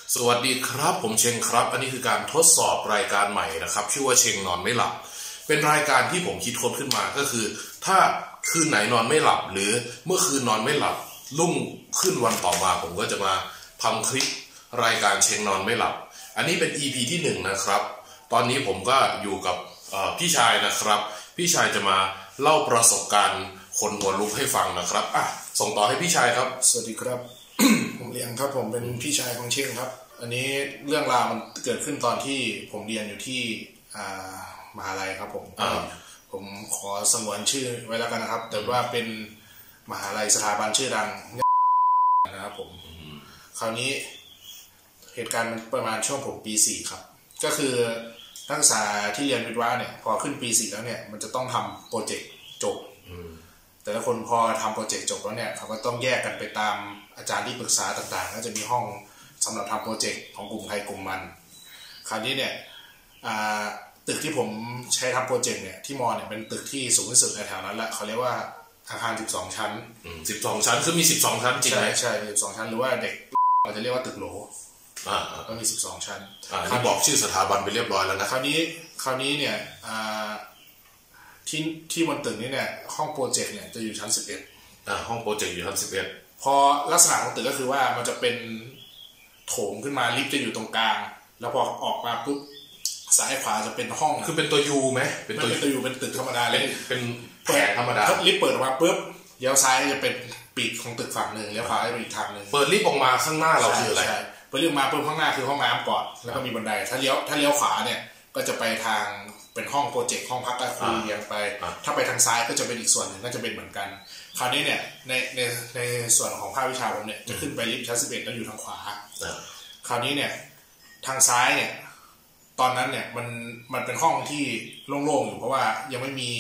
สวัสดีครับผมเชงครับอันนี้คือการทดสอบรายการใหม่นะครับชื่อว่าเชงนอนไม่หลับเป็นรายการที่ผมคิดค้นขึ้นมาก็คือถ้าคืนไหนนอนไม่หลับหรือเมื่อคืนนอนไม่หลับรุ่งขึ้นวันต่อมาผมก็จะมาทำคลิปรายการเชงนอนไม่หลับอันนี้เป็น EP ที่1นะครับตอนนี้ผมก็อยู่กับพี่ชายนะครับพี่ชายจะมาเล่าประสบการณ์คนหัวลุกให้ฟังนะครับส่งต่อให้พี่ชายครับสวัสดีครับ ผมเลี้ยงครับผมเป็นพี่ชายของเชงครับอันนี้เรื่องราวมันเกิดขึ้นตอนที่ผมเรียนอยู่ที่มหาลัยครับผมขอสงวนชื่อไว้แล้วกันนะครับแต่ว่าเป็นมหาลัยสถาบันชื่อดังนะครับผมคราวนี้เหตุการณ์มันประมาณช่วงผมปี4ครับก็คือนักศึกษาที่เรียนวิทย์วะเนี่ยพอขึ้นปี4แล้วเนี่ยมันจะต้องทำโปรเจกต์จบแต่ละคนพอทำโปรเจกต์จบแล้วเนี่ยเขาก็ต้องแยกกันไปตามอาจารย์ที่ปรึกษาต่างๆก็จะมีห้องสำหรับทำโปรเจกต์ของกลุ่มใครกลุ่มมันคราวนี้เนี่ยตึกที่ผมใช้ทำโปรเจกต์เนี่ยที่มอเนี่ยเป็นตึกที่สูงที่สุดในแถวนั้นแหละเขาเรียกว่าอาคาร12ชั้น 12ชั้นคือมี12ชั้นจริงไหมใช่12ชั้นหรือว่าเด็กเราจะเรียกว่าตึกโหลก็มี12ชั้นที่บอกชื่อสถาบันไปเรียบร้อยแล้วนะคราวนี้เนี่ยที่บนตึกนี้เนี่ยห้องโปรเจกต์เนี่ยจะอยู่ชั้น11 ห้องโปรเจกต์อยู่ชั้น11 พอลักษณะของตึกก็คือว่ามันจะเป็นโถงขึ้นมาลิฟต์จะอยู่ตรงกลางแล้วพอออกมาปุ๊บซ้ายขวาจะเป็นห้องคือเป็นตัวยูไหมเป็นตัวยูเป็นตึกธรรมดาเลยเป็นแผงธรรมดาลิฟต์เปิดออกมาปุ๊บเลี้ยวซ้ายจะเป็นปีกของตึกฝั่งหนึ่งเลี้ยวขวาจะเป็นอีกทางหนึ่งเปิดลิฟต์ออกมาข้างหน้าเราคืออะไรเปิดลิฟต์มาปุ๊บข้างหน้าคือห้องน้ำก่อนแล้วก็มีบันไดถ้าเลี้ยวขวาเนี่ยก็จะไปทางเป็นห้องโปรเจกต์ห้องพักก็คุยเรียงไปถ้าไปทางซ้ายก็จะเป็นอีกส่วนหนึ่งก็จะเป็นเหมือนกันคราวนี้เนี่ยในส่วนของภาควิชาผมเนี่ยจะขึ้นไปลิฟต์ชั้น11แล้วอยู่ทางขวาคราวนี้เนี่ยทางซ้ายเนี่ยตอนนั้นเนี่ยมันเป็นห้องที่โล่งๆอยู่เพราะว่ายังไม่มี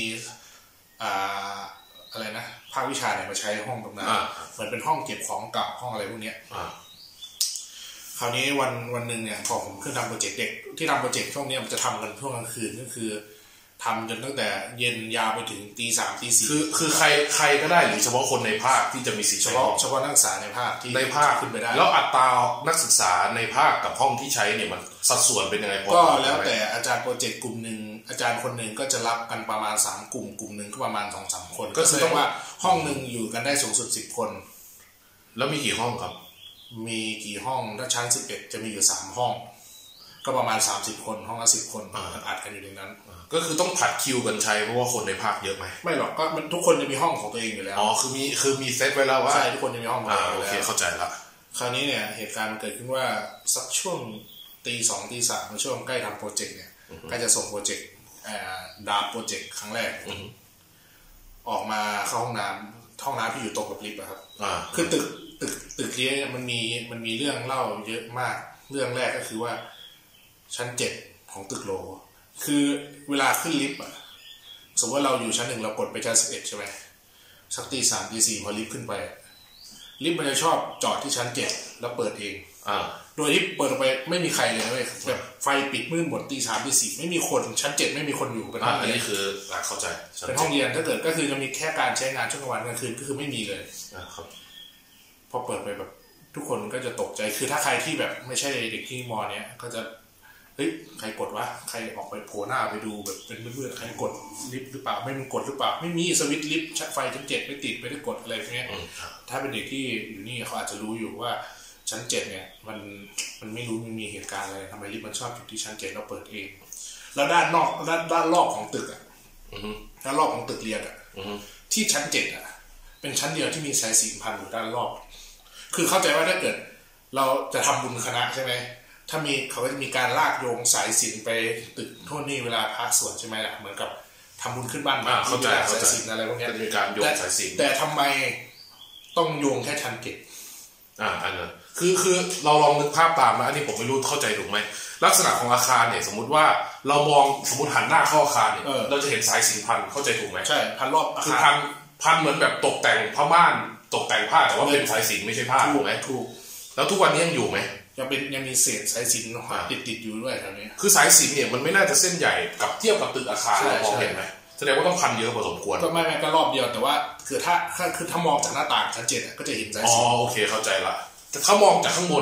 อะไรนะภาควิชาเนี่ยมาใช้ห้องตรงนั้นมันเป็นห้องเก็บของเก่าห้องอะไรพวกนี้คราวนี้วันหนึ่งเนี่ยพอผมขึ้นทำโปรเจกต์เด็กที่ทำโปรเจกต์ช่วงนี้มันจะทำกันช่วงกลางคืนก็คือทำจนตั้งแต่เย็นยาวไปถึงตี3ตี4 คือใครก็ได้หรือเฉพาะคนในภาคที่จะมีสิทธิ์เฉพาะนักศึกษาในภาคที่ในภาคขึ้นไปได้แล้วอัตรานักศึกษาในภาคกับห้องที่ใช้เนี่ยมันสัดส่วนเป็นยังไงก็แล้วแต่อาจารย์โปรเจกต์กลุ่มนึงอาจารย์คนนึงก็จะรับกันประมาณ3กลุ่มนึงก็ประมาณ 2-3 คนก็แสดงว่าห้องนึงอยู่กันได้สูงสุด10คนแล้วมีกี่ห้องครับมีกี่ห้องถ้าชั้น11จะมีอยู่3ห้องก็ประมาณ30คนห้องละ10คนอัดกันอยู่ในนั้นก็คือต้องผัดคิวกันใช้เพราะว่าคนในภาคเยอะไหมไม่หรอกก็มันทุกคนจะมีห้องของตัวเองอยู่แล้วคือมีเซตไว้แล้วว่าใช่ทุกคนจะมีห้องของตัวเองโอเคเข้าใจละคราวนี้เนี่ยเหตุการณ์มันเกิดขึ้นว่าสักช่วงตี 2ตี 3ในช่วงใกล้ทำโปรเจกต์เนี่ยใกล้จะส่งโปรเจกต์ดาบโปรเจกต์ครั้งแรกออกมาเข้าห้องน้ำที่อยู่ตรงกับลิฟต์ครับคือตึกนี้มันมีเรื่องเล่าเยอะมากเรื่องแรกก็คือว่าชั้น7ของตึกโลคือเวลาขึ้นลิฟต์สมมติว่าเราอยู่ชั้น1เรากดไปชั้น11ใช่ไหมสักตี 3ตี 4พอลิฟต์ขึ้นไปลิฟต์มันจะชอบจอดที่ชั้น7แล้วเปิดเองโดยที่เปิดออกไปไม่มีใครเลยนะเว้ยแบบไฟปิดมืดหมดตี 3ตี 4ไม่มีคนชั้น7ไม่มีคนอยู่เป็นห้องเรียนอันนี้คือเข้าใจเป็นห้องเรียนถ้าเกิดก็คือจะมีแค่การใช้งานช่วงกลางวันกลางคืนก็คือไม่มีเลยครับพอเปิดไปแบบทุกคนก็จะตกใจคือถ้าใครที่แบบไม่ใช่เด็กที่มอเนี้ยก็จะเฮ้ยใครกดวะใครออกไปโผล่หน้าไปดูแบบเป็นมืดๆใครกดลิฟต์หรือเปล่าไม่มีกดหรือเปล่าไม่มีสวิตช์ลิฟต์ไฟชั้น7ไม่ติดไม่ได้กดอะไรพวกนี้ถ้าเป็นเด็กที่อยู่นี่เขาอาจจะรู้อยู่ว่าชั้น7เนี่ยมันไม่รู้มีเหตุการณ์อะไรทำไมลิฟต์มันชอบอยู่ที่ชั้น7เราเปิดเองแล้วด้านนอกด้านรอบของตึกด้านรอบของตึกเรียนที่ชั้น7เป็นชั้นเดียวที่มีสายสิญจน์พันอยู่ด้านรอบคือเข้าใจว่าถ้าเกิดเราจะทำบุญคณะใช่ไหมถ้ามีเขาก็จะมีการลากโยงสายสิญจน์ไปตึกโทษนี่เวลาพระสวดใช่ไหมล่ะเหมือนกับทำบุญขึ้นบ้านมาเข้าใจสายสิญจน์อะไรพวกนี้จะมีการโยงสายสิญจน์แต่ทำไมต้องโยงแค่ชั้น7 อันนั้นคือเราลองนึกภาพตามนะอันนี้ผมไม่รู้เข้าใจถูกไหมลักษณะของอาคารเนี่ยสมมุติว่าเรามองสมมติหันหน้าเข้าอาคารเนี่ยเราจะเห็นสายสิญจน์พันเข้าใจถูกไหมใช่พันรอบอาคารพันเหมือนแบบตกแต่งผ้าม่านตกแต่งผ้าแต่ว่าเป็นสายสิญจน์ไม่ใช่ผ้าถูกไหมถูกแล้วทุกวันนี้ยังอยู่ไหมยังมีเศษสายสิญจน์ติดอยู่ด้วยแถวนี้คือสายสิญจน์เนี่ยมันไม่น่าจะเส้นใหญ่กับเทียบกับตึกอาคารเรามองเห็นไหมแสดงว่าต้องพันเยอะพอสมควรก็ไม่ก็รอบเดียวแต่ว่าคือถ้ามองจากหน้าต่างชั้น7ก็จะเห็นสายสิญจน์โอเคเข้าใจละแต่ถ้ามองจากข้างบน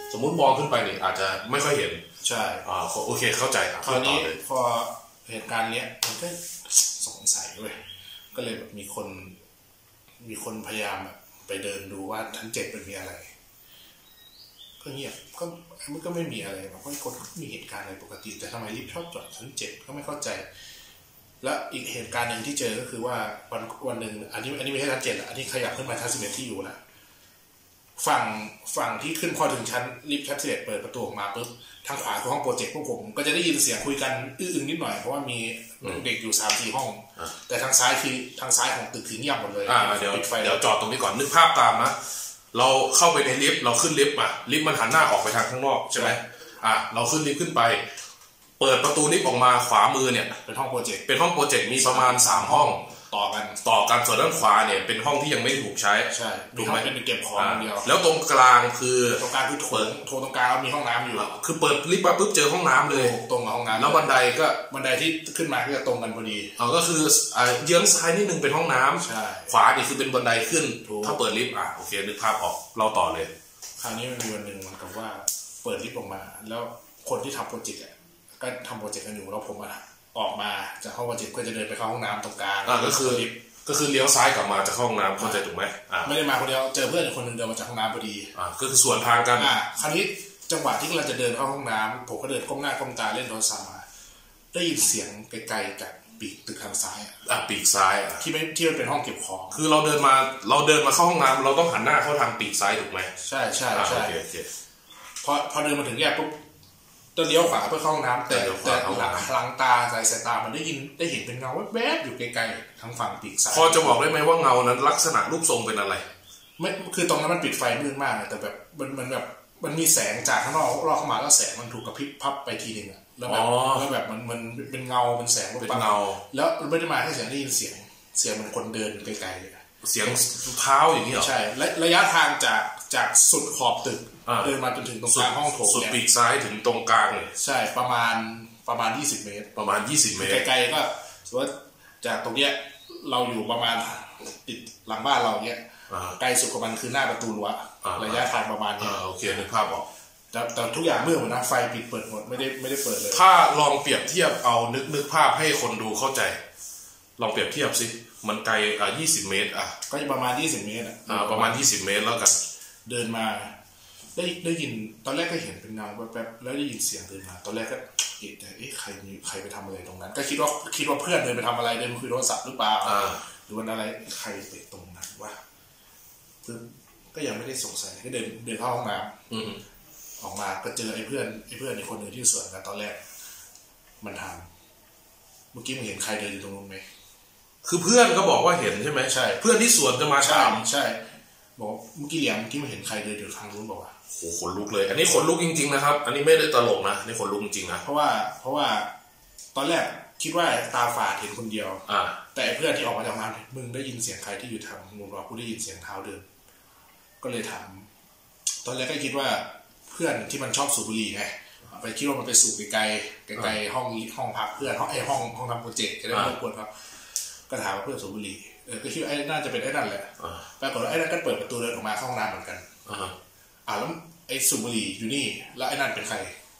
สมมุติมองขึ้นไปนี่อาจจะไม่ค่อยเห็นใช่โอเคเข้าใจคราวนี้พอเหตุการณ์เนี้ยมันก็สงสัยเว้ยก็เลยแบบมีคนพยายามไปเดินดูว่าชั้น7เป็นมีอะไรก็เงียบมันก็ไม่มีอะไรแบบว่าคนมีเหตุการณ์อะไรปกติแต่ทำไมลิฟต์ชอบจอดชั้น7ก็ไม่เข้าใจและอีกเหตุการณ์หนึ่งที่เจอก็คือว่าวันหนึ่งอันนี้ไม่ใช่ชั้น7อันนี้ขยับขึ้นมาชั้น11ที่อยู่นะฝั่งที่ขึ้นพอถึงชั้นลิฟต์ชั้น11เปิดประตูออกมาปุ๊บทางขวาคือห้องโปรเจกต์พวกผมก็จะได้ยินเสียงคุยกันอึ้งนิดหน่อยเพราะว่ามีเด็กอยู่ 3-4 ห้องแต่ทางซ้ายคือทางซ้ายของตึกถึงเงียบหมดเลยเดี๋ยวจอดตรงนี้ก่อนนึกภาพตามนะเราเข้าไปในลิฟต์เราขึ้นลิฟต์ลิฟต์มันหันหน้าออกไปทางข้างนอกใช่ไหมเราขึ้นลิฟต์ขึ้นไปเปิดประตูลิฟต์ออกมาขวามือเนี่ยเป็นห้องโปรเจกต์มีประมาณ3ห้องต่อกันส่วนด้านขวาเนี่ยเป็นห้องที่ยังไม่ถูกใช้ใช่ถูกไหมเป็นเก็บของเดียวแล้วตรงกลางคือโถงตรงกลางมีห้องน้ำอยู่คือเปิดลิฟต์มาปุ๊บเจอห้องน้ำเลยตรงกับห้องน้ำแล้วบันไดที่ขึ้นมาก็จะตรงกันพอดีก็คือเยื้องซ้ายนิดนึงเป็นห้องน้ำใช่ขวานี่คือเป็นบันไดขึ้นถ้าเปิดลิฟต์โอเคนึกภาพออกเราต่อเลยคราวนี้มันมีวันหนึ่งมันกับว่าเปิดลิฟต์ออกมาแล้วคนที่ทำโปรเจกต์ก็ทำโปรเจกต์กันอยู่แล้วผมออกมาจากห้องโปรเจกต์ก็จะเดินไปเข้าห้องน้ำตรงกลางก็คือเลี้ยวซ้ายกลับมาจากห้องน้ำเข้าใจถูกไหมไม่ได้มาคนเดียวเจอเพื่อนอีกคนนึงเดินมาจากห้องน้ำพอดีก็คือสวนทางกันคราวนี้จังหวะที่เราจะเดินเข้าห้องน้ำผมก็เดินก้มหน้าก้มตาเล่นโทรศัพท์มาได้ยินเสียงไกลๆจากปีกตึกทางซ้ายปีกซ้ายที่มันเป็นห้องเก็บของคือเราเดินมาเข้าห้องน้ำเราต้องหันหน้าเข้าทางปีกซ้ายถูกไหมใช่พอเดินมาถึงแยกปุ๊บจะเลี้ยวขวาเพื่อเข้าห้องน้ำแต่หลังตาสายตามันได้เห็นเป็นเงาแวบๆอยู่ไกลๆทางฝั่งปีกซ้ายพอจะบอกได้ไหมว่าเงานั้นลักษณะรูปทรงเป็นอะไรไม่คือตรงนั้นมันปิดไฟมืดมากแต่แบบมันมีแสงจากข้างนอกรอบเข้ามาแล้วแสงมันถูกกระพริบพับไปทีนึงแล้วแบบมันเป็นเงาเป็นแสงเป็นเงาแล้วไม่ได้มาแค่เสียงได้ยินเสียงเหมือนคนเดินไกลๆเสียงเท้าอย่างนี้เหรอใช่และระยะทางจากสุดขอบตึกเดินมาจนถึงตรงกลางห้องโถงสุดปีกซ้ายถึงตรงกลางเลยใช่ประมาณ20 เมตรไกลๆก็สมมติจากตรงเนี้ยเราอยู่ประมาณติดหลังบ้านเราเนี้ยไกลสุดของมันคือหน้าประตูรั้วระยะทางประมาณนี้โอเคนึกภาพออกแต่ทุกอย่างมืดหมดนะไฟปิดเปิดหมดไม่ได้เปิดเลยถ้าลองเปรียบเทียบเอานึกภาพให้คนดูเข้าใจลองเปรียบเทียบสิมันไกล20 เมตรก็ประมาณ20 เมตรประมาณ20 เมตรแล้วกันเดินมาได้ยินตอนแรกก็เห็นเป็นเงาแป๊บๆแล้วได้ยินเสียงเดินมาตอนแรกก็ใครไปทำอะไรตรงนั้นก็คิดว่าเพื่อนเดินไปทำอะไรเดินคุยโทรศัพท์หรือเปล่าหรือว่าอะไรใครไปตรงนั้นว่าก็ยังไม่ได้สงสัยก็เดินเข้าห้องน้ำออกมาก็เจอไอ้เพื่อนอีกคนหนึ่งที่สวนกันตอนแรกมันถามเมื่อกี้มึงเห็นใครเดินอยู่ตรงนู้นไหมคือเพื่อนก็บอกว่าเห็นใช่ไหมใช่เพื่อนที่สวนจะมาถามใช่บอกเมื่อกี้มันเห็นใครเดินอยู่ทางนู้นบอกว่าโอ้ขนลุกเลยอันนี้ขนลุกจริงๆนะครับอันนี้ไม่ได้ตลกนะนี่ขนลุกจริงๆนะเพราะว่าตอนแรกคิดว่าตาฝาดเห็นคนเดียวแต่เพื่อนที่ออกมาจากน้ำมึงได้ยินเสียงใครที่อยู่ทางนู้นบอกกูได้ยินเสียงเท้าเดินก็เลยถามตอนแรกก็คิดว่าเพื่อนที่มันชอบสูบบุหรี่ไงไปคิดว่ามันไปสูบไกลห้องพักเพื่อนห้องทำโปรเจกต์จะได้ไม่รบกวนครับก็ถามว่าเพื่อนสูบบุหรี่ก็คิดว่าน่าจะเป็นไอ้นั่นแหละปรากฏว่าไอ้นั่นก็เปิดประตูเดินออกมาเข้าห้องน้ำเหมือนกันแล้วไอ้สูบบุหรี่อยู่นี่แล้วไอ้นั่นเป็นใคร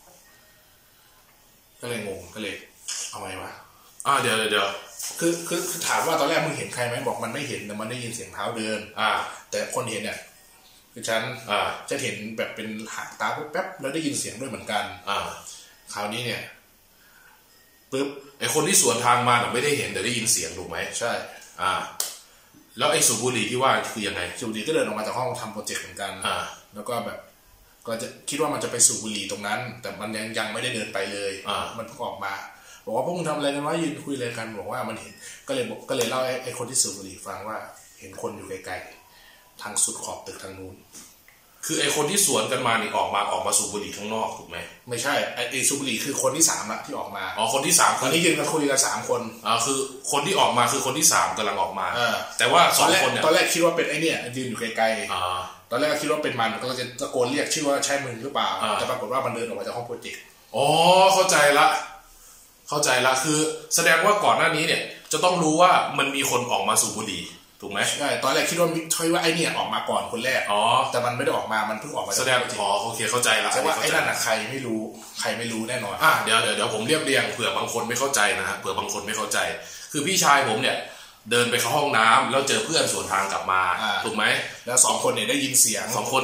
ก็เลยงงก็เลยเอาไงวะเดี๋ยวคือถามว่าตอนแรกมึงเห็นใครไหมบอกมันไม่เห็นแต่มันได้ยินเสียงเท้าเดินแต่คนเห็นเนี่ยคือฉันจะเห็นแบบเป็นหางตาแป๊บๆแล้วได้ยินเสียงด้วยเหมือนกันคราวนี้เนี่ยปึ๊บไอ้คนที่สวนทางมาไม่ได้เห็นแต่ได้ยินเสียงถูกไหมใช่แล้วไอ้สูบบุหรี่ที่ว่าคือยังไงสูบบุหรี่ก็เดินออกมาจากห้องทำโปรเจกต์เหมือนกันแล้วก็แบบก็จะคิดว่ามันจะไปสูบบุหรี่ตรงนั้นแต่มันยังไม่ได้เดินไปเลยมันเพิ่งออกมาบอกว่าพวกมึงทำอะไรกันวะยืนคุยอะไรกันบอกว่ามันเห็นก็เลยเล่าไอ้คนที่สูบบุหรี่ฟังว่าเห็นคนอยู่ไกลๆทางสุดขอบตึกทางนู้นคือไอ้คนที่สวนกันมานี่ออกมาสูบบุหรี่ข้างนอกถูกไหมไม่ใช่ไอ้สูบบุหรี่คือคนที่3ละที่ออกมาคนที่3 คนที่ยืนกันคุยกัน3คนคือคนที่ออกมาคือคนที่3กำลังออกมาแต่ว่า2คนเนี่ยตอนแรกคิดว่าเป็นไอ้เนี่ยยืนอยู่ไกลๆตอนแรกคิดว่าเป็นมันก็จะตะโกนเรียกชื่อว่าใช่มึงหรือเปล่าแต่ปรากฏว่ามันเดินออกมาจากห้องโปรเจกต์เข้าใจละคือแสดงว่าก่อนหน้านี้เนี่ยจะต้องรู้ว่ามันมีคนออกมาสูบบุหรี่ถูกไหมใช่ตอนแรกคิดว่าไอ้เนี่ยออกมาก่อนคนแรกแต่มันไม่ได้ออกมามันเพิ่งออกมาแสดงโอเคเข้าใจละแต่ว่าไอ้นั่นใครไม่รู้แน่นอนเดี๋ยวผมเรียบเรียงเผื่อบางคนไม่เข้าใจนะฮะเผื่อบางคนไม่เข้าใจคือพี่ชายผมเนี่ยเดินไปเข้าห้องน้ำแล้วเจอเพื่อนสวนทางกลับมาถูกไหมแล้ว2 คนเนี่ยได้ยินเสียง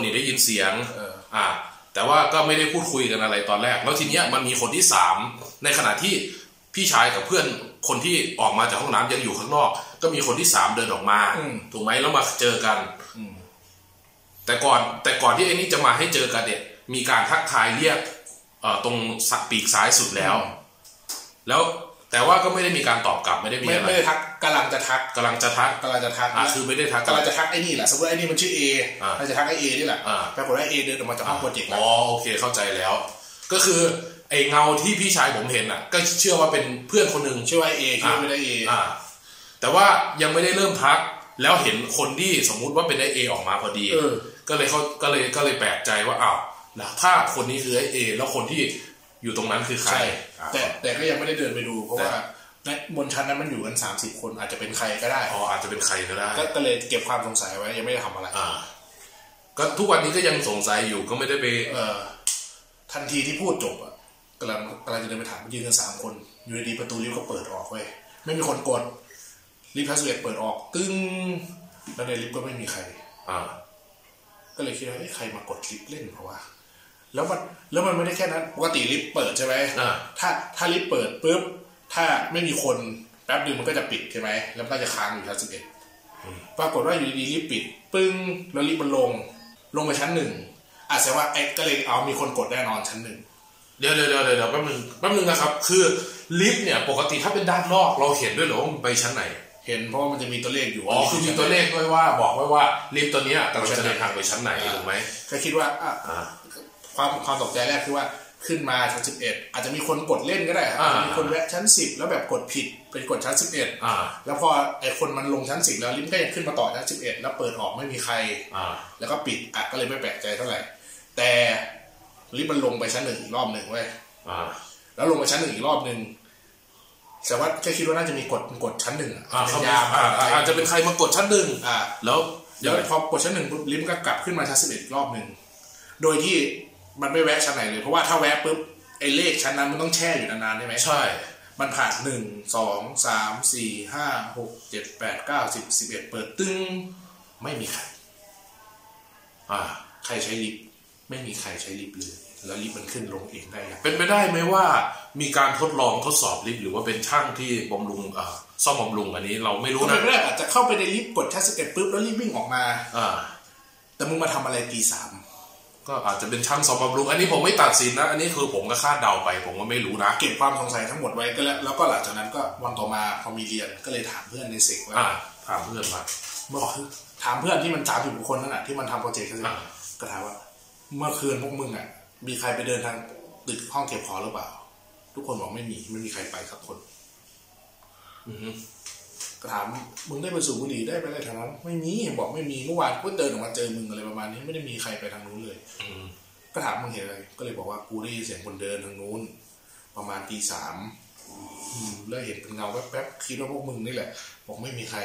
แต่ว่าก็ไม่ได้พูดคุยกันอะไรตอนแรกแล้วทีเนี้ยมันมีคนที่3ในขณะที่พี่ชายกับเพื่อนคนที่ออกมาจากห้องน้ำยังอยู่ข้างนอกก็มีคนที่3เดินออกมาถูกไหมแล้วมาเจอกันแต่ก่อนที่ไอ้นี่จะมาให้เจอกันเนี่ยมีการทักทายเรียกตรงปีกซ้ายสุดแล้วแต่ว่าก็ไม่ได้มีการตอบกลับไม่ได้มีอะไรไม่ได้ทักกำลังจะทักคือไม่ได้ทักกำลังจะทักไอ้นี่แหละสมมติไอ้นี่มันชื่อ A เราจะทักไอ้ A นี่แหละปรากฏว่า A เดินออกมาจากห้องโปรเจกต์โอเคเข้าใจแล้วก็คือไอ้เงาที่พี่ชายผมเห็นก็เชื่อว่าเป็นเพื่อนคนหนึ่งชื่อว่า A คิดว่าไม่ได้ A แต่ว่ายังไม่ได้เริ่มทักแล้วเห็นคนที่สมมุติว่าเป็นไอ้ A ออกมาพอดีก็เลยแปลกใจว่าอ้าวถ้าคนนี้คือไอ้ A แล้วคนที่อยู่ตรงนั้นคือใครแต่ก็ยังไม่ได้เดินไปดูเพราะว่าบนชั้นนั้นมันอยู่กัน30 คนอาจจะเป็นใครก็ได้อาจจะเป็นใครก็ได้ก็เลยเก็บความสงสัยไว้ยังไม่ได้ทำอะไรก็ทุกวันนี้ก็ยังสงสัยอยู่ก็ไม่ได้ไปทันทีที่พูดจบกำลังจะเดินไปถามยืนกัน3 คนอยู่ดีประตูลิฟต์ก็เปิดออกเว้ยไม่มีคนกดลิฟต์พาสเวิร์ดเปิดออกตึ้งแล้วในลิฟต์ก็ไม่มีใครก็เลยคิดว่าใครมากดลิฟต์เล่นเพราะว่าแล้วมันไม่ได้แค่นั้นปกติลิฟต์เปิดใช่ไหมถ้าลิฟต์เปิดปุ๊บถ้าไม่มีคนแป๊บนึงมันก็จะปิดใช่ไหมแล้วก็จะค้างอยู่ชั้น11ปรากฏว่าอยู่ดีๆลิฟต์ปิดปึ้งแล้วลิฟต์มันลงไปชั้น1แสดงว่าก็เลยมีคนกดแน่นอนชั้น1 เดี๋ยวแป๊บนึงนะครับคือลิฟต์เนี่ยปกติถ้าเป็นด้านนอกเราเห็นด้วยหรอว่ามันไปชั้นไหนเห็นเพราะว่ามันจะมีตัวเลขอยู่คือมีตัวเลขด้วยว่าบอกไว้ว่าลิฟต์ตัวนี้กำลังจะเดินทางไปชั้นไหนถูกไหมก็คิดว่าความตกใจแรกคือว่าขึ้นมาชั้น11อาจจะมีคนกดเล่นก็ได้มีคนแวะชั้น10แล้วแบบกดผิดเป็นกดชั้น11แล้วพอไอ้คนมันลงชั้น10แล้วลิฟต์ก็ยังขึ้นมาต่อชั้น11แล้วเปิดออกไม่มีใครแล้วก็ปิดก็เลยไม่แปลกใจเท่าไหร่แต่ลิฟต์มันลงไปชั้น1อีกรอบนึงเว้ยแล้วลงไปชั้น1อีกรอบนึงแต่ว่าแค่คิดว่าน่าจะมีกดชั้น1 เป็นยามอาจจะเป็นใครมากดชั้น1แล้วพอกดชั้น1ปุ๊บลิฟต์ก็กลับขึ้นมาชั้น11อีกรอบนึงโดยที่มันไม่แวะชั้นไหนเลยเพราะว่าถ้าแวะปุ๊บไอ้เลขชั้นนั้นมันต้องแช่อยู่นานๆใช่ไหมใช่มันผ่าน1 2 3 4 5 6 7 8 9 10 11เปิดตึ้งไม่มีใครใครใช้ลิฟต์ไม่มีใครใช้ลิฟต์เลยแล้วลิฟต์มันขึ้นลงเองได้เป็นไปได้ไหมว่ามีการทดสอบลิฟต์หรือว่าเป็นช่างที่บำรุงซ่อมบำรุงอันนี้เราไม่รู้นะไม่ได้อาจจะเข้าไปในลิฟต์กดชั้น11ปุ๊บแล้วรีบวิ่งออกมาแต่มึงมาทำอะไรตี 3 ก็อาจจะเป็นช่างซ่อมบำรุงอันนี้ผมไม่ตัดสินนะอันนี้คือผมก็คาดเดาไปผมก็ไม่รู้นะเก็บความสงสัยทั้งหมดไว้ก็แล้วก็หลังจากนั้นก็วันต่อมาพอมีเรียนก็เลยถามเพื่อนในเซกว่าถามเพื่อนมาบอกถามเพื่อนที่มัน30 คนนั่นแหละที่มันทำโปรเจกต์ก็ถามว่าเมื่อคืนพวกมึงมีใครไปเดินทางตึกห้องเก็บของหรือเปล่าทุกคนบอกไม่มีใครไปสักคนก็ถามมึงได้ไปสูบบุหรี่ได้ไปอะไรทางนั้นไม่มีบอกไม่มีเมื่อวานก็เดินออกมาเจอมึงอะไรประมาณนี้ไม่ได้มีใครไปทางนู้นเลยก็ถามมึงเห็นอะไรก็เลยบอกว่ากูได้ยินเสียงคนเดินทางนู้นประมาณตี 3แล้วเห็นเป็นเงาแป๊บๆคิดว่าพวกมึงนี่แหละบอกไม่มีใคร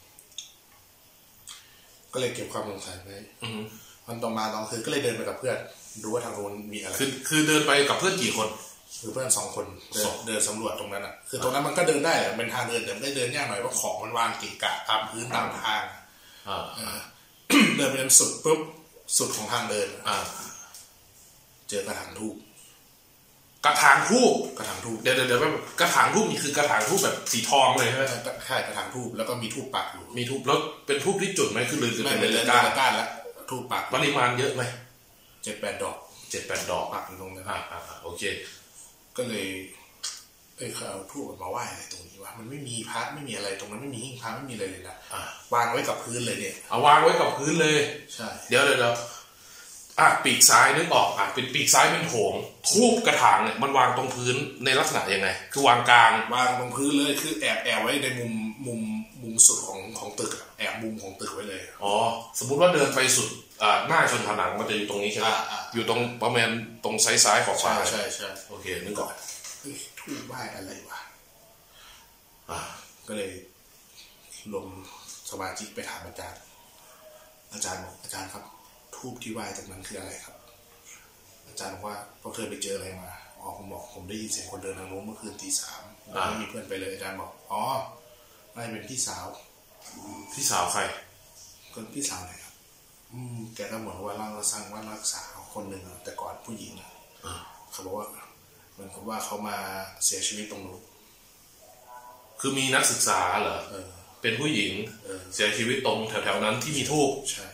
ก็เลยเก็บความสงสัยไว้วันต่อมาตอนคืนก็เลยเดินไปกับเพื่อนดูว่าทางนู้นมีอะไรคือเดินไปกับเพื่อนกี่คนคือเพื่อน2 คนเดินสำรวจตรงนั้นคือตรงนั้นมันก็เดินได้แหละเป็นทางเดินแต่ไม่ได้เดินยากหน่อยเพราะของมันวางเกะกะตามพื้นตามทางเดินไปจนสุดปุ๊บสุดของทางเดินเจอกระถางทูบเดี๋ยวกระถางทูบนี่คือกระถางทูบแบบสีทองเลยใช่ไหมใช่กระถางทูบแล้วก็มีทูบปักอยู่มีทูบแล้วเป็นทูบที่จุดไหมคือหรือไม่เป็นเลยก้านแล้วทูบปักปริมาณเยอะไหม 7-8 ดอกปักอยู่ตรงนั้นโอเคก็เลยเขาเอาทูบมาไหว้อะไรตรงนี้วะมันไม่มีพระไม่มีอะไรตรงนั้นไม่มีหิ้งพระไม่มีอะไรเลยนะวางไว้กับพื้นเลยเนี่ยเอาวางไว้กับพื้นเลยใช่เดี๋ยวปีกซ้ายนึกออกเป็นปีกซ้ายเป็นโถงทูบกระถางเนี่ยมันวางตรงพื้นในลักษณะยังไงคือวางกลางวางตรงพื้นเลยคือแอบไว้ในมุมสุดของตึกแอบมุมของตึกไว้เลยสมมุติว่าเดินไปสุดหน้าชนผนังมันจะอยู่ตรงนี้ใช่ไหมอยู่ตรงประมาณตรงซ้ายของขวาใช่โอเคนึกก่อนทูบไหว้อะไรวะก็เลยลมสมาชิกไปถามอาจารย์บอกอาจารย์ครับทูบที่ไหว้จากนั้นคืออะไรครับอาจารย์บอกว่าพวกเธอไปเจออะไรมาผมบอกผมได้ยินเสียงคนเดินทางโน้นเมื่อคืนตี 3ไม่มีเพื่อนไปเลยอาจารย์บอกไม่เป็นพี่สาวใครคนพี่สาวไหนครับแกก็เหมือนว่ารักษาคนหนึ่งแต่ก่อนผู้หญิงเขาบอกว่าเหมือนกับว่าเขามาเสียชีวิตตรงนู้นคือมีนักศึกษาเหรอเป็นผู้หญิงเสียชีวิตตรงแถวๆนั้นที่มีทูบใช่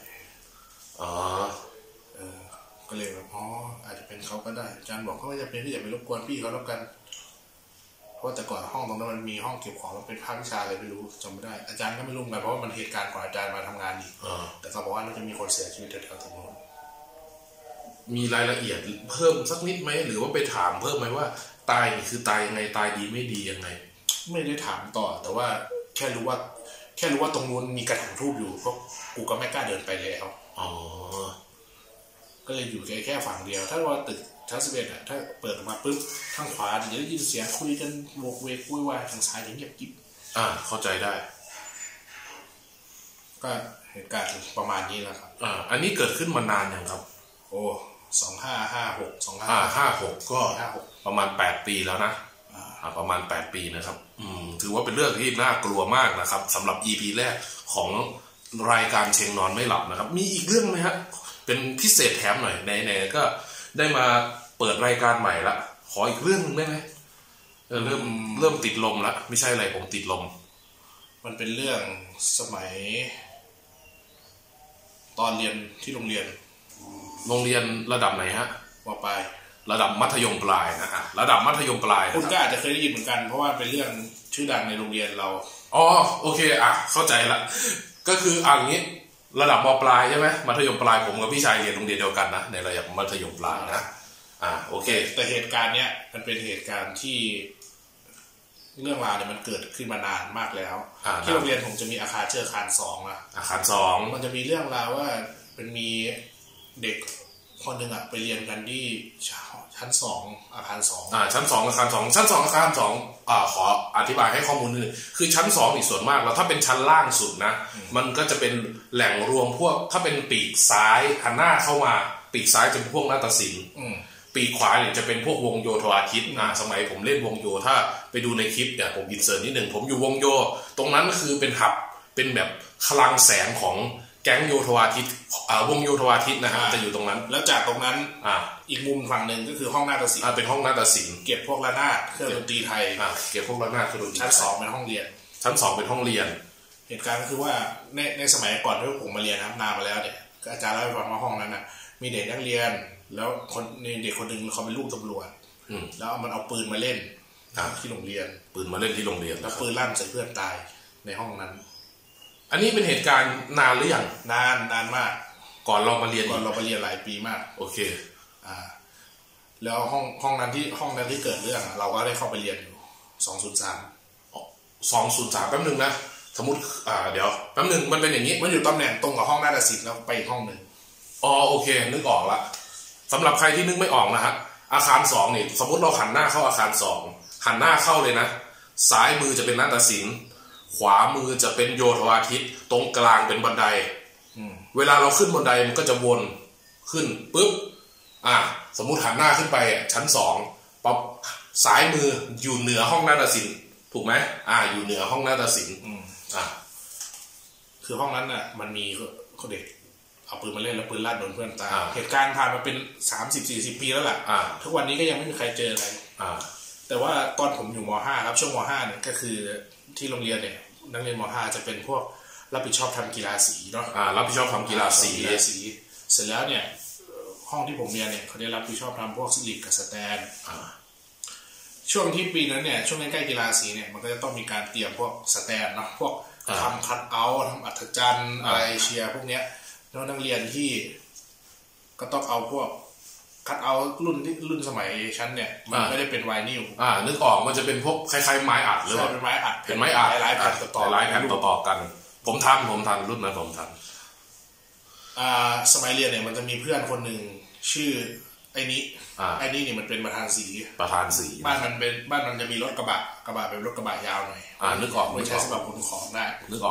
ก็เลยแบบอาจจะเป็นเขาก็ได้อาจารย์บอกเขาว่าจะเป็นที่อย่าไปรบกวนพี่เขาแล้วกันเพราะแต่ก่อนห้องตรงนั้นมันมีห้องเก็บของมันเป็นภาควิชาอะไรไม่รู้จำไม่ได้อาจารย์ก็ไม่รู้ไงเพราะว่ามันเหตุการณ์ก่อนอาจารย์มาทำงานอีกแต่เขาบอกว่าน่าจะมีคนเสียชีวิตแถวๆตรงนู้นมีรายละเอียดเพิ่มสักนิดไหมหรือว่าไปถามเพิ่มไหมว่าตายคือตายยังไงตายดีไม่ดียังไงไม่ได้ถามต่อแต่ว่าแค่รู้ว่าตรงนู้นมีกระถางทูบอยู่เพราะกูก็ไม่กล้าเดินไปแล้วก็เลยอยู่แค่ฝั่งเดียวถ้าว่าตึกชั้น11ถ้าเปิดออกมาปุ๊บทางขวาจะได้ยินเสียงคุยกันโวกเวกวุ่นวายทางซ้ายจะเงียบกิ๊บเข้าใจได้ก็เหตุการณ์ประมาณนี้แหละครับอันนี้เกิดขึ้นมานานยังครับ 2556 ก็ประมาณ8ปีแล้วนะประมาณ8ปีนะครับถือว่าเป็นเรื่องที่น่ากลัวมากนะครับสำหรับ EP แรกของรายการเชงนอนไม่หลับนะครับมีอีกเรื่องไหมฮะเป็นพิเศษแถมหน่อยไหนๆก็ได้มาเปิดรายการใหม่ละขออีกเรื่องนึงได้ไหมเริ่มติดลมละไม่ใช่อะไรผมติดลมมันเป็นเรื่องสมัยตอนเรียนที่โรงเรียนระดับไหนฮะม.ปลายระดับมัธยมปลายนะระดับมัธยมปลายคุณก็อาจจะเคยได้ยินเหมือนกันเพราะว่าเป็นเรื่องชื่อดังในโรงเรียนเราโอเคเข้าใจละก็คืออย่างนี้ระดับม.ปลายใช่ไหมมัธยมปลายผมกับพี่ชายเรียนโรงเรียนเดียวกันนะในระดับมัธยมปลายนะโอเคแต่เหตุการณ์เนี้ยมันเป็นเหตุการณ์ที่เรื่องราวเนี่ยมันเกิดขึ้นมานานมากแล้วที่โรงเรียนผมจะมีอาคารอาคาร2 อาคาร2 มันจะมีเรื่องราวว่าเป็นมีเด็กคนหนึ่งไปเรียนกันที่ชั้น2อาคาร2 ชั้น2อาคาร2ชั้น2อาคาร2ขออธิบายให้ข้อมูลนิดนึงคือชั้น2นี่ส่วนมากแล้วถ้าเป็นชั้นล่างสุดนะมันก็จะเป็นแหล่งรวมพวกถ้าเป็นปีกซ้ายหันหน้าเข้ามาปีกซ้ายจะเป็นพวกนาฏศิลป์ปีกขวาเนี่ยจะเป็นพวกวงโยธวาทิตสมัยผมเล่นวงโยถ้าไปดูในคลิปเนี่ยผมอินเสิร์ตนิดนึงผมอยู่วงโยตรงนั้นคือเป็นหับเป็นแบบคลังแสงของแก๊งโยธวาทิตวงโยธวาทิตนะครับจะอยู่ตรงนั้นแล้วจากตรงนั้นอีกมุมฝั่งหนึ่งก็คือห้องนาฏศิลป์เป็นห้องนาฏศิลป์เก็บพวกระนาดเครื่องดนตรีไทยเก็บพวกระนาดเครื่องดนตรีชั้น2เป็นห้องเรียนชั้น2เป็นห้องเรียนเหตุการณ์ก็คือว่าในสมัยก่อนที่ผมมาเรียนนานมาแล้วเนี่ยอาจารย์เล่าให้ฟังว่าห้องนั้นมีเด็กนักเรียนแล้วเด็กคนหนึ่งเขาเป็นลูกตำรวจแล้วมันเอาปืนมาเล่นที่โรงเรียนปืนมาเล่นที่โรงเรียนแล้วปืนลั่นใส่เพื่อนตายในห้องนั้นอันนี้เป็นเหตุการณ์นานหรือยังนานมากก่อนเรามาเรียนหลายปีมากโอเคแล้วห้องนั้นที่เกิดเรื่องเราก็ได้เข้าไปเรียนอยู่203 แป๊บนึงนะสมมุติเดี๋ยวแป๊บนึงมันเป็นอย่างนี้มันอยู่ตำแหน่งตรงกับห้องนาฏศิลป์แล้วไปอีกห้องนึงโอเคนึกออกละสำหรับใครที่นึกไม่ออกนะฮะอาคาร2นี่สมมติเราหันหน้าเข้าอาคาร2หันหน้าเข้าเลยนะซ้ายมือจะเป็นนาฏศิลป์ขวามือจะเป็นโยธวาทิตตรงกลางเป็นบันไดเวลาเราขึ้นบันไดมันก็จะวนขึ้นปุ๊บสมมุติหันหน้าขึ้นไปชั้น2ปั๊บซ้ายมืออยู่เหนือห้องนาฏศิลป์ถูกไหมอยู่เหนือห้องนาฏศิลป์คือห้องนั้นน่ะมันมีเด็กเอาปืนมาเล่นแล้วปืนลั่นโดนเพื่อนตายเหตุการณ์ผ่านมาเป็น30-40 ปีแล้วแหละทุกวันนี้ก็ยังไม่มีใครเจออะไรแต่ว่าตอนผมอยู่ม.5 ครับช่วงม.5 เนี่ยก็คือที่โรงเรียนเนี่ยนักเรียนม.5 จะเป็นพวกรับผิดชอบทำกีฬาสีเนาะรับผิดชอบทำกีฬาสีเสร็จแล้วเนี่ยห้องที่ผมเรียนเนี่ยเขาได้รับผิดชอบทำพวกสลิปกับสแตนช่วงที่ปีนั้นเนี่ยช่วงใกล้ๆกีฬาสีเนี่ยมันก็จะต้องมีการเตรียมพวกสแตนเนาะพวกทำคัทเอาท์ทำอัฐจันทร์อะไรเชียร์พวกเนี้ยแล้วนักเรียนที่ก็ต้องเอาพวกคัทเอาท์รุ่นสมัยชั้นเนี่ยมันไม่ได้เป็นไวนิลนึกออกมันจะเป็นพวกคล้ายๆไม้อัดหรือว่าเป็นไม้อัดหลายแผ่นต่อกันผมทันรุ่นนั้นผมทันสมัยเรียนเนี่ยมันจะมีเพื่อนคนหนึ่งชื่อไอ้นี้เนี่ยมันเป็นประธานสีบ้านมันจะมีรถกระบะเป็นรถกระบะยาวหน่อยนึกออกไม่ใช่สำหรับขนของได้นึกออก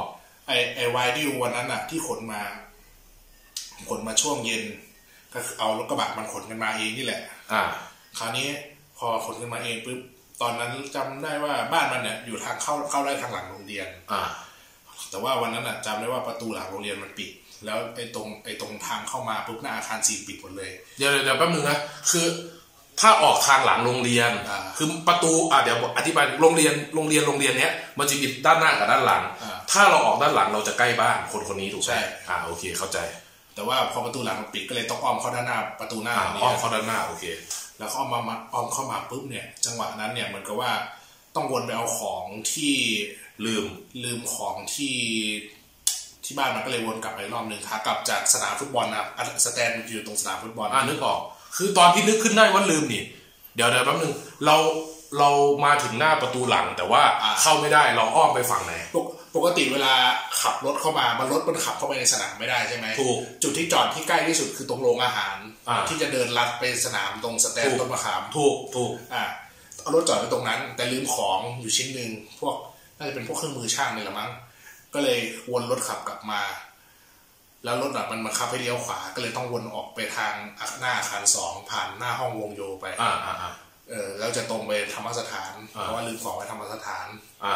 ไอวายดิววันนั้นอ่ะที่ขนมาช่วงเย็นก็เอารถกระบะมันขนกันมาเองนี่แหละคราวนี้พอขนกันมาเองปุ๊บตอนนั้นจำได้ว่าบ้านมันเนี่ยอยู่ทางเข้าได้ทางหลังโรงเรียนแต่ว่าวันนั้นอ่ะจำได้ว่าประตูหลังโรงเรียนมันปิดแล้วไอ้ตรงทางเข้ามาปุ๊บหน้าอาคาร4ปิดหมดเลยเดี๋ยวแป๊บนึงนะคือถ้าออกทางหลังโรงเรียนคือประตูเดี๋ยวอธิบายโรงเรียนเนี้ยมันจะมีด้านหน้ากับด้านหลังถ้าเราออกด้านหลังเราจะใกล้บ้านคนนี้ถูกไหมใช่โอเคเข้าใจแต่ว่าพอประตูหลังมันปิดก็เลยต้องอ้อมเข้าด้านหน้าประตูหน้าอ้อมเข้าด้านหน้าโอเคแล้วอ้อมเข้ามาปุ๊บเนี่ยจังหวะนั้นเนี่ยเหมือนกับว่าต้องวนไปเอาของที่ลืมของที่บ้านมันก็เลยวนกลับไปรอบนึงค่ะกลับจากสนามฟุตบอลนะสแตนด์อยู่ตรงสนามฟุตบอลนึกออกคือตอนที่นึกขึ้นได้ว่าลืมนี่เดี๋ยวแป๊บนึงเรามาถึงหน้าประตูหลังแต่ว่าเข้าไม่ได้เราอ้อมไปฝั่งไหนปกติเวลาขับรถเข้ามารถมันขับเข้าไปในสนามไม่ได้ใช่ไหมถูกจุดที่จอดที่ใกล้ที่สุดคือตรงโรงอาหารที่จะเดินลัดไปสนามตรงสแตนด์ต้นมะขามถูกเอารถจอดไว้ตรงนั้นแต่ลืมของอยู่ชิ้นนึงพวกน่าจะเป็นพวกเครื่องมือช่างนี่แหละมั้งก็เลยวนรถขับกลับมาแล้วรถมันบังคับให้เลี้ยวขวาก็เลยต้องวนออกไปทางหน้าอาคาร2ผ่านหน้าห้องวงโยไปแล้วจะตรงไปธรรมสถานเพราะว่าลืมของไว้ธรรมสถาน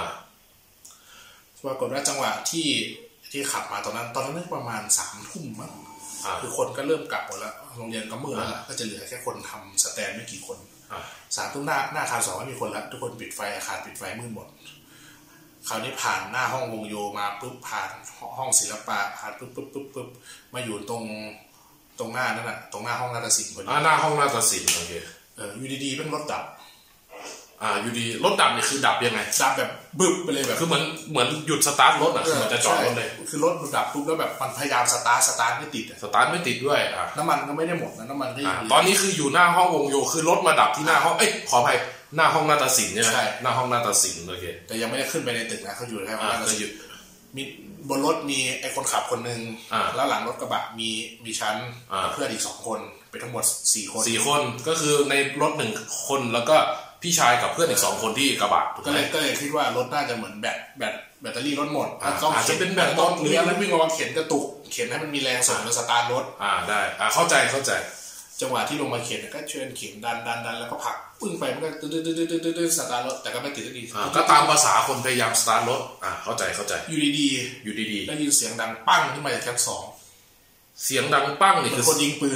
ปรากฏว่าจังหวะที่ขับมาตอนนั้นประมาณ3 ทุ่มมั้งคือคนก็เริ่มกลับหมดแล้วโรงเรียนก็มืดแล้วก็จะเหลือแค่คนทำสแตนไม่กี่คน3 ทุ่มหน้าอาคาร2ไม่มีคนแล้วทุกคนปิดไฟอาคารปิดไฟมืดหมดคราวนี้ผ่านหน้าห้องวงโยมาปุ๊บผ่านห้องศิลปะผ่านปุ๊บมาอยู่ตรงหน้านั่นแหละตรงหน้าห้องนาฏศิลป์พอดีหน้าห้องนาฏศิลป์โอเคอยู่ดีๆเป็นรถดับอยู่ดีรถดับนี่คือดับยังไงดับแบบบึ้บไปเลยแบบคือเหมือนหยุดสตาร์ทรถคือมันจะจอดรถเลยคือรถดับปุ๊บแล้วแบบมันพยายามสตาร์ทไม่ติดสตาร์ทไม่ติดด้วยน้ำมันก็ไม่ได้หมดนะน้ำมันก็ตอนนี้คืออยู่หน้าห้องวงโยคือรถมาดับที่หน้าห้องขออภัยหน้าห้องนาฏศิลป์ใช่ไหมหน้าห้องนาฏศิลป์โอเคแต่ยังไม่ได้ขึ้นไปในตึกนะเขาอยู่แค่ห้องนาฏศิลป์มีบนรถมีไอ้คนขับคนนึงแล้วหลังรถกระบะมีชั้นเพื่อนอีก2 คนเป็นทั้งหมด4 คนก็คือในรถ1 คนแล้วก็พี่ชายกับเพื่อนอีก2 คนที่กระบะก็เลยคิดว่ารถน่าจะเหมือนแบตเตอรี่รถหมดอาจจะเป็นแบตรถหรืออะไรวิ่งมาเข็นกระตุกเข็นให้มันมีแรงส่งแล้วสตาร์ทรถได้เข้าใจจังหวะที่ลงมาเข็นก็เชิญเข็นดันแล้วก็ผลักปึ้งไปมันก็ตื้อสตาร์ทรถแต่ก็ไม่ติดสักทีก็ตามภาษาคนพยายามสตาร์ทรถเข้าใจอยู่ดีได้ยินเสียงดังปั้งขึ้นมาจากชั้น2 เสียงดังปั้งนี่คือคนยิงปืน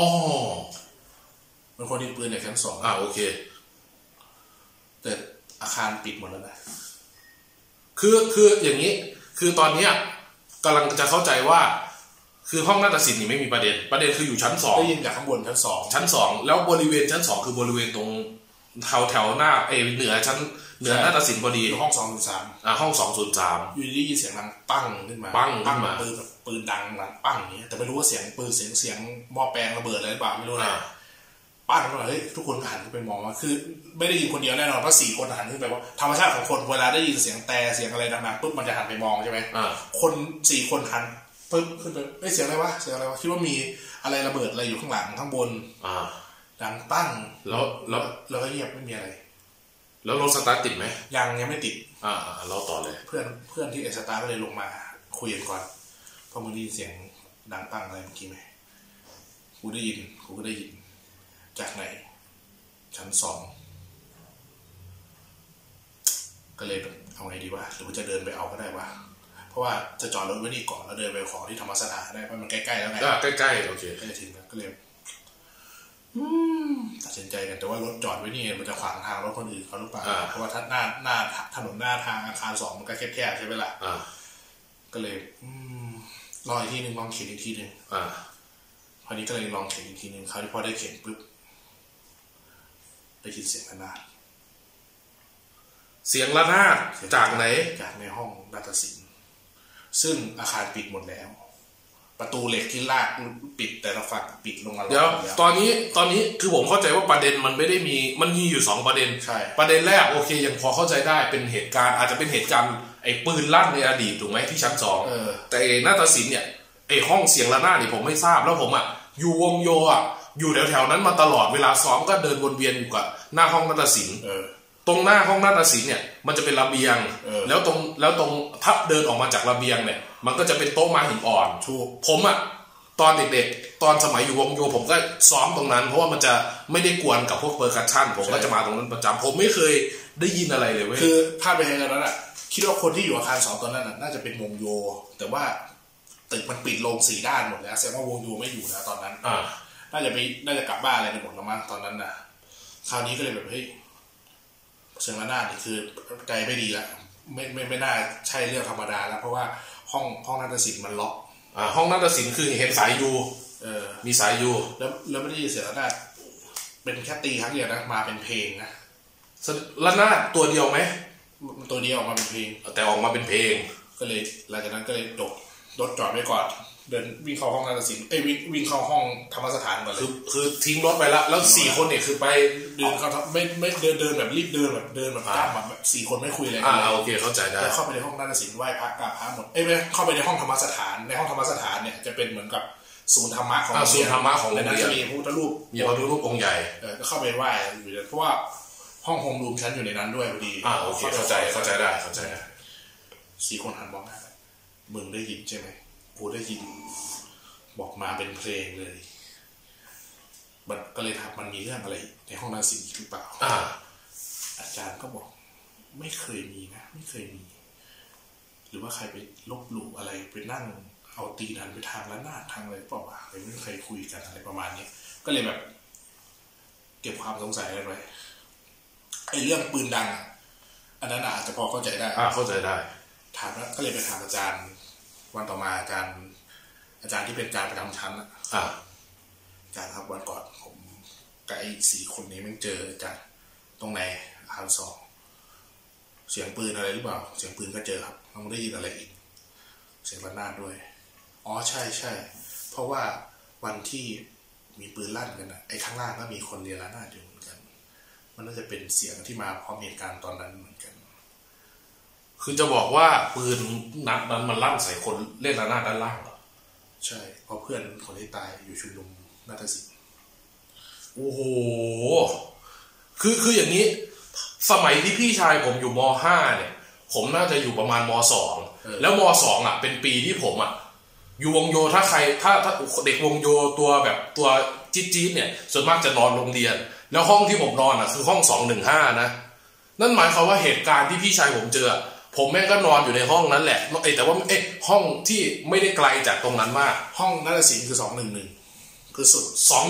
มันคนยิงปืนจากชั้น2 โอเคแต่อาคารปิดหมดแล้วนะคืออย่างนี้คือตอนนี้กำลังจะเข้าใจว่าคือห้องนาฏศิลป์นี่ไม่มีประเด็นคืออยู่ชั้น2 ได้ยินจากข้างบนชั้น2แล้วบริเวณชั้น2คือบริเวณตรงแถวหน้าเหนือนาฏศิลป์พอดีห้อง203 ห้อง203 อยู่ได้ยินเสียงดังปั้งขึ้นมาปืนดังหลังปั้งอย่างนี้แต่ไม่รู้ว่าเสียงปืนเสียงหม้อแปลงระเบิดอะไรหรือเปล่าไม่รู้นะปั้งขึ้นมาเฮ้ยทุกคนหันไปมองว่าคือไม่ได้ยินคนเดียวแน่นอนเพราะ4 คนหันขึ้นไปว่าธรรมชาติของคนเวลาได้ยินเสียงแต่เสียงอะไรดังๆปุ๊บมันจะหันไปมองใช่ไหมคน4 คนหันปึ๊บขึ้นไปเสียงอะไรวะคิดว่ามีอะไรระเบิดอะไรอยู่ข้างหลังข้างบนดังปั้งแล้วก็เงียบไม่มีอะไรแล้วรถสตาร์ทติดไหมยังไม่ติดเราต่อเลยเพื่อนที่สตาร์ทก็เลยลงมาคุยกันก่อนพอมึงได้ยินเสียงดังปั้งอะไรเมื่อกี้ไหมกูก็ได้ยินจากไหนชั้น2ก็เลยเอาไงดีวะหรือว่าจะเดินไปเอาก็ได้วะเพราะว่าจะจอดรถไว้นี่ก่อนแล้วเดินไปของที่ธรรมสถานได้เพราะมันใกล้ๆแล้วไงใกล้ๆโอเคใกล้ถึงแล้วก็เลยตัดสินใจกันแต่ว่ารถจอดไว้นี่มันจะขวางทางรถคนอื่นเขาหรือเปล่าเพราะว่าถ้าหน้าถนนหน้าทางอาคาร2มันก็แคบๆใช่ไหมล่ะก็เลยรออีกทีนึงลองเข็นอีกทีนึงพอนี้ก็เลยลองเข็นอีกทีนึงคราวที่พอได้เข็นปุ๊บได้ยินเสียงระนาดจากไหนจากในห้องนาฏศิลป์ซึ่งอาคารปิดหมดแล้วประตูเหล็กที่ลากปิดแต่ละฝั่งปิดลงมาแล้วเดี๋ยวตอนนี้คือผมเข้าใจว่าประเด็นมันไม่ได้มันมีอยู่2 ประเด็นใช่ประเด็นแรกโอเคยังพอเข้าใจได้เป็นเหตุการณ์อาจจะเป็นเหตุการณ์ไอ้ปืนลั่นในอดีตถูกไหมที่ชั้น2แต่นาฏศิลป์เนี่ยไอ้ห้องเสียงระนาดนี่ผมไม่ทราบแล้วผมอยู่วงโยอยู่แถวๆนั้นมาตลอดเวลาซ้อมก็เดินวนเวียนอยู่กับหน้าห้องนาฏศิลป์ตรงหน้าห้องนาฏศิลป์เนี่ยมันจะเป็นระเบียงแล้วตรงถ้าเดินออกมาจากระเบียงเนี่ยมันก็จะเป็นโต๊ะม้าหินอ่อนผมอ่ะตอนเด็กๆตอนสมัยอยู่วงโยผมก็ซ้อมตรงนั้นเพราะว่ามันจะไม่ได้กวนกับพวกเปอร์คัชชั่นผมก็จะมาตรงนั้นประจำผมไม่เคยได้ยินอะไรเลยเว้ยคือภาพไปเห็นนั้นอ่ะคิดว่าคนที่อยู่อาคาร2ตอนนั้นน่าจะเป็นวงโยแต่ว่าตึกมันปิดลง4ด้านหมดแล้วแสดงว่าวงโยไม่อยู่นะตอนนั้นน่าจะกลับบ้านอะไรไปหมดแล้วมั้งตอนนั้นนะคราวนี้ก็เลยแบบเฮ้ยเสียงระนาดนี่คือใจไม่ดีละไม่น่าใช่เรื่องธรรมดาแล้วเพราะว่าห้องนาฏศิลป์มันล็อกห้องนาฏศิลป์คือเห็นสายยูมีสายยูแล้วไม่ได้ยินเสียงระนาดเป็นแค่ตีครั้งเดียวนะมาเป็นเพลงนะระนาดตัวเดียวไหมตัวเดียวออกมาเป็นเพลงแต่ออกมาเป็นเพลงก็เลยหลังจากนั้นก็เลยรถจอดไว้ก่อนเดินวิ่งเข้าห้องนาฏศิลป์วิ่งเข้าห้องธรรมสถานก่อนเลยคือทิ้งรถไปแล้ว4คนเนี่ยคือไปเดินเข้าไม่เดินแบบรีบเดินแบบจ้ำแบบ4คนไม่คุยอะไรกันโอเคเข้าใจได้แต่เข้าไปในห้องนาฏศิลป์ไหว้พระกราบพระหมดไม่เข้าไปในห้องธรรมสถานในห้องธรรมสถานเนี่ยจะเป็นเหมือนกับศูนย์ธรรมะของศูนย์ธรรมะของโรงเรียนจะมีพระพุทธรูปองค์ใหญ่ก็เข้าไปไหว้อยู่เพราะว่าห้องโฮมรูมชั้นอยู่ในนั้นด้วยพอดีโอเคเข้าใจได้ 4คนหันมองหน้ามึงได้ยินใช่ไหมกูได้ยินบอกมาเป็นเพลงเลยมันก็เลยถามมันมีเรื่องอะไรในห้องนาฏศิลป์หรือเปล่าอาจารย์ก็บอกไม่เคยมีนะไม่เคยมีหรือว่าใครไปลบหลู่อะไรไปนั่งเอาตีนันไปทางละนาดทางอะไรเปล่าวะไม่เคยคุยกันอะไรประมาณนี้ก็เลยแบบเก็บความสงสัยไว้ไอ้เรื่องปืนดังอันนั้นอาจจะพอเข้าใจได้เข้าใจได้ถามแล้วก็เลยไปถามอาจารย์วันต่อมาอาจารย์ที่เป็นอาจารย์ประจำชั้นอาจารย์ครับวันก่อนผมกับไอ้4คนนี้มันเจออาจารย์ตรงไหนอาคาร2เสียงปืนอะไรหรือเปล่าเสียงปืนก็เจอครับมันได้ยินอะไรอีกเสียงระนาดด้วยใช่เพราะว่าวันที่มีปืนลั่นกันนะไอ้ข้างล่างก็มีคนเรียนระนาดอยู่เหมือนกันมันน่าจะเป็นเสียงที่มาพร้อมเหตุการณ์ตอนนั้นเหมือนกันคือจะบอกว่าปืนนัดนั้นมันลั่นใส่คนเล่นระนาดด้านล่างเหรอใช่เพราะเพื่อนคนที่ตายอยู่ชุมนุมนาฏศิลป์โอ้โหคืออย่างนี้สมัยที่พี่ชายผมอยู่ม.5 เนี่ยผมน่าจะอยู่ประมาณม.2 แล้วม.2 เป็นปีที่ผมอยู่วงโยถ้าเด็กวงโยตัวแบบตัวจี๊ดเนี่ยส่วนมากจะนอนโรงเรียนแล้วห้องที่ผมนอนคือห้อง215นะนั่นหมายความว่าเหตุการณ์ที่พี่ชายผมเจอผมแม่งก็นอนอยู่ในห้องนั้นแหละแต่ว่าห้องที่ไม่ได้ไกลจากตรงนั้นมากห้องนาฏศิลป์คือ211คือสุด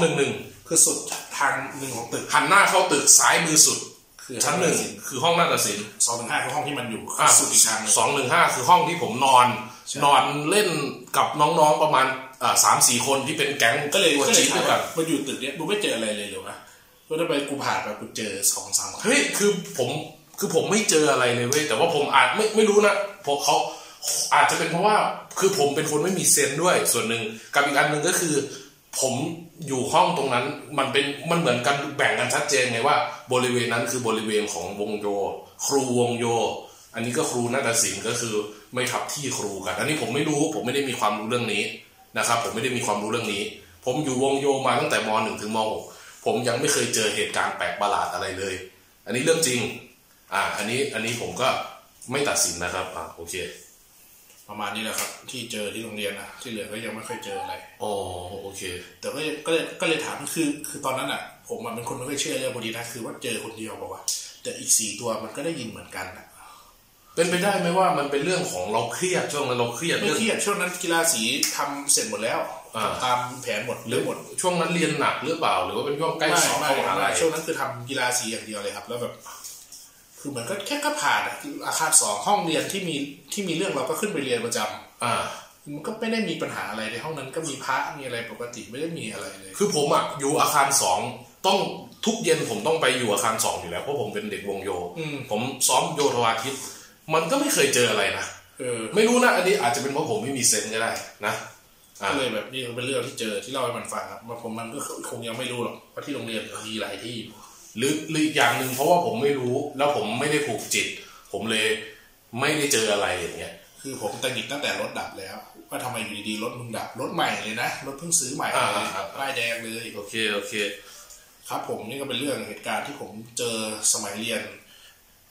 211 คือสุดทางหนึ่งของตึกหันหน้าเข้าตึกซ้ายมือสุดคือชั้น1คือห้องนาฏศิลป์ 215คือห้องที่มันอยู่สุดอีกทางนึง 215คือห้องที่ผมนอนเล่นกับน้องๆประมาณ3-4 คนที่เป็นแก๊งก็เลยด้วยกันมาอยู่ตึกเนี้ยดูไม่เจออะไรเลยหรอวะก็ถ้าไปกูผ่านไปกูเจอ 2-3 เฮ้ยคือผมไม่เจออะไรเลยเว้ยแต่ว่าผมอาจไม่รู้นะพวกเขาอาจจะเป็นเพราะว่าคือผมเป็นคนไม่มีเซนส์ด้วยส่วนหนึ่งกับอีกอันหนึ่งก็คือผมอยู่ห้องตรงนั้นมันเหมือนกันแบ่งกันชัดเจนไงว่าบริเวณนั้นคือบริเวณของวงโยครูวงโยอันนี้ก็ครูนาฏศิลป์ก็คือไม่ทับที่ครูกันอันนี้ผมไม่รู้ผมไม่ได้มีความรู้เรื่องนี้นะครับผมไม่ได้มีความรู้เรื่องนี้ผมอยู่วงโยมาตั้งแต่ม.1 ถึงม.6 ผมยังไม่เคยเจอเหตุการณ์แปลกประหลาดอะไรเลยอันนี้เรื่องจริงอันนี้ผมก็ไม่ตัดสินนะครับโอเคประมาณนี้แหละครับที่เจอที่โรงเรียนนะที่เหลือก็ยังไม่เคยเจออะไรโอเคแต่ก็เลยถามคือตอนนั้นผมเป็นคนไม่ค่อยเชื่อเรื่องพวกนี้นะคือว่าเจอคนเดียวบอกว่าแต่อีก4ตัวมันก็ได้ยินเหมือนกันเป็นไปได้ไหมว่ามันเป็นเรื่องของเราเครียดช่วงนั้นเราเครียดช่วงนั้นกีฬาสีทำเสร็จหมดแล้วตามแผนหมดหรือหมดช่วงนั้นเรียนหนักหรือเปล่าหรือว่าเป็นช่วงใกล้สอบเข้ามหาลัยช่วงนั้นคือทำกีฬาสีอย่างเดียวเลยครับแล้วแบบคือเหมือนก็แค่ผ่านอาคาร2ห้องเรียนที่มีเรื่องเราก็ขึ้นไปเรียนประจำมันก็ไม่ได้มีปัญหาอะไรในห้องนั้นก็มีพระมีอะไรปกติไม่ได้มีอะไรเลยคือผมอยู่อาคาร2ต้องทุกเย็นผมต้องไปอยู่อาคาร2อยู่แล้วเพราะผมเป็นเด็กวงโยผมซ้อมโยธวาทิตมันก็ไม่เคยเจออะไรนะไม่รู้นะอันนี้อาจจะเป็นเพราะผมไม่มีเซนส์ก็ได้นะก็เลยแบบนี่เป็นเรื่องที่เจอที่เล่าให้มันฟังครับมันก็คงยังไม่รู้หรอกว่าที่โรงเรียนมีหลายที่หรืออีกอย่างหนึ่งเพราะว่าผมไม่รู้แล้วผมไม่ได้ผูกจิตผมเลยไม่ได้เจออะไรอย่างเงี้ยคือผมตังหงิดตั้งแต่รถดับแล้วว่าทำไมอยู่ดีๆรถมึงดับรถใหม่เลยนะรถเพิ่งซื้อใหม่เลยป้ายแดงเลยโอเคครับผมนี่ก็เป็นเรื่องเหตุการณ์ที่ผมเจอสมัยเรียน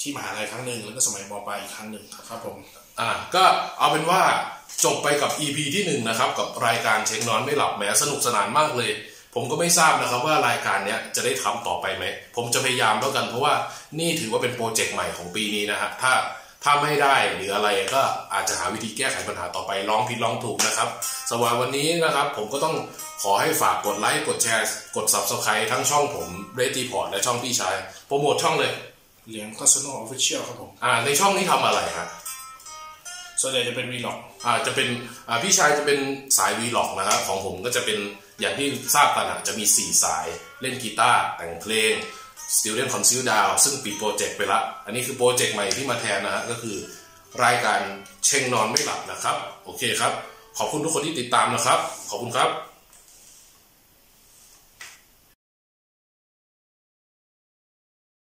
ที่มหาลัยครั้งหนึ่งแล้วก็สมัยม.ปลายอีกครั้งหนึ่งครับผมก็เอาเป็นว่าจบไปกับ EP ที่1นะครับกับรายการเช็งนอนไม่หลับแหมสนุกสนานมากเลยผมก็ไม่ทราบนะครับว่ารายการนี้จะได้ทำต่อไปไหมผมจะพยายามแล้วกันเพราะว่านี่ถือว่าเป็นโปรเจกต์ใหม่ของปีนี้นะฮะถ้าไม่ได้หรืออะไรก็อาจจะหาวิธีแก้ไขปัญหาต่อไปลองผิดลองถูกนะครับสำหรับวันนี้นะครับผมก็ต้องขอให้ฝากกดไลค์กดแชร์กด Subscribe ทั้งช่องผมเรดตี้พอร์ตและช่องพี่ชายโปรโมทช่องเลยเหลียง Personal Official ครับผมในช่องนี้ทำอะไรฮะส่วนใหญ่จะเป็นวีล็อกจะเป็นพี่ชายจะเป็นสายวีล็อกนะครับของผมก็จะเป็นอย่างที่ทราบกันจะมี4สายเล่นกีตาร์แต่งเพลง Student Conceal Down ซึ่งปิดโปรเจกต์ไปละอันนี้คือโปรเจกต์ใหม่ที่มาแทนนะฮะก็คือรายการเช็งนอนไม่หลับนะครับโอเคครับขอบคุณทุกคนที่ติดตามนะครับขอบคุณครับ